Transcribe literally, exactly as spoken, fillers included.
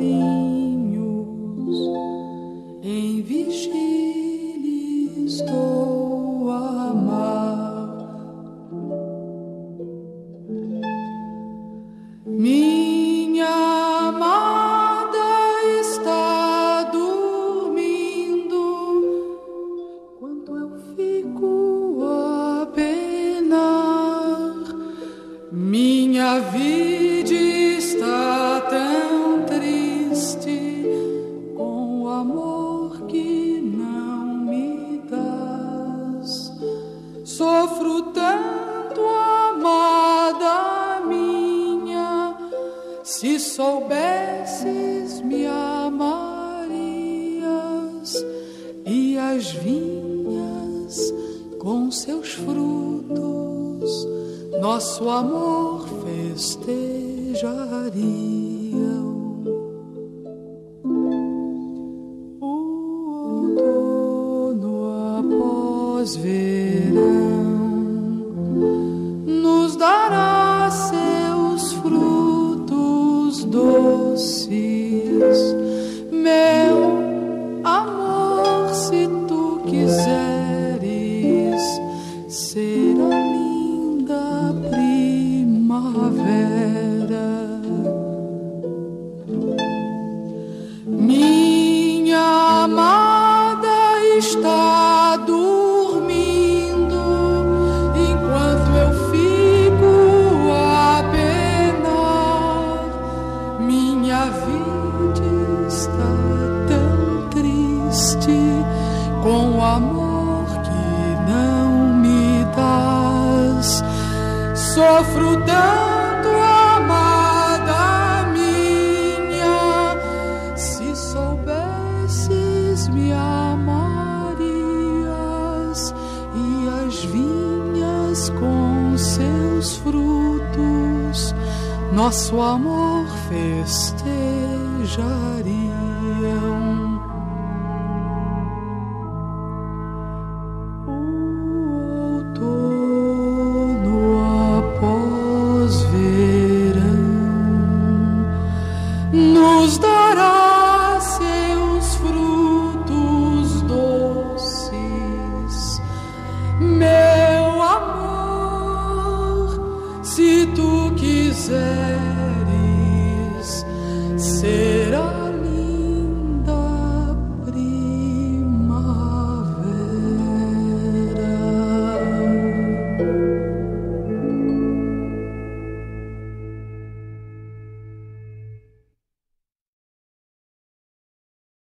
passarinhos, em vigília estou a amar. Minha amada está dormindo, quando eu fico a penar. Minha vida está tão triste com o amor que não me dás. Sofro tanto, amada minha, se soubesses me amarias, e as vinhas com seus frutos nosso amor festejariam. O outono após verão nos dará seus frutos doces. Meu amor, se tu quiseres ser a linda primavera, minha amada está dormindo, enquanto eu fico a penar. Minha vida está tão triste com o amor que não me dás. Sofro tanto, amada minha, se soubesses me amarias, e as vinhas com seus frutos nosso amor festejaria.